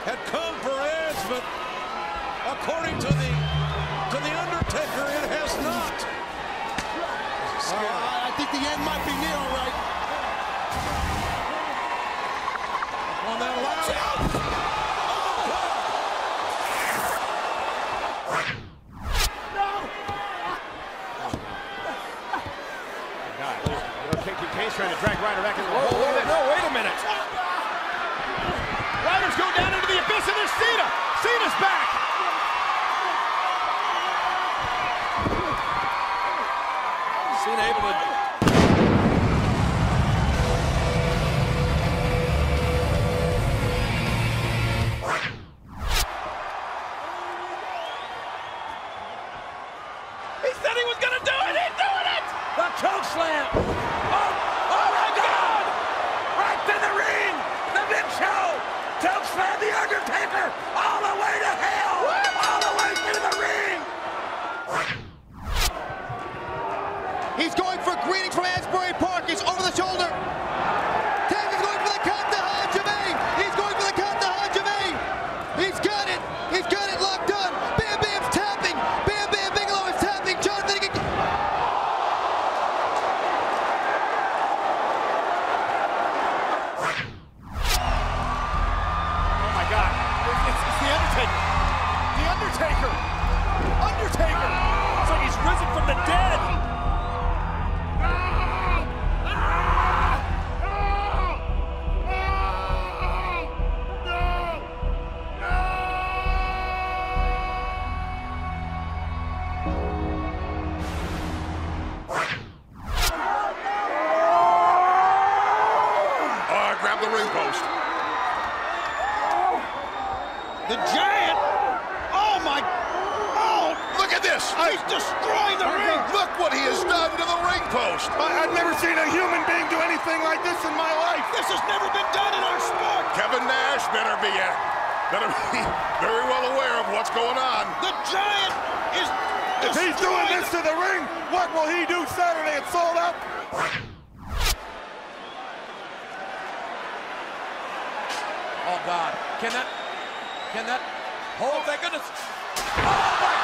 had come for Edge, but according to the Undertaker, it has not. I think the end might be near, all right. On that loud out. Kane's trying to drag Ryder back in the hole. No, wait a minute. Riders go down into the abyss, and there's Cena. Cena's back. Cena able to... He said he was going to do it. He's doing it. The choke slam. Oh my God! Right to the ring. The Big Show. Choke slam the Undertaker all the way to hell. All the way to the ring. He's going for greetings from Asbury Park. He's over the shoulder. Taker is going for the count to Hajime. He's going for the count to Hajime. He's got it. He's got it locked on. Bam Bam's tapping. Bam Bam Bigelow is tapping. Jonathan again. Oh my God. It's the Undertaker. The Undertaker. Undertaker. It's like he's risen from the dead. Grab the ring post. The Giant. Oh my. Oh, look at this. He's destroying the ring. Look what he has done to the ring post. I've never seen a human being do anything like this in my life. This has never been done in our sport. Kevin Nash better be very well aware of what's going on. The Giant is If he's doing this to the ring, what will he do Saturday at Sold Out? Oh God, can that hold? Thank goodness. Oh my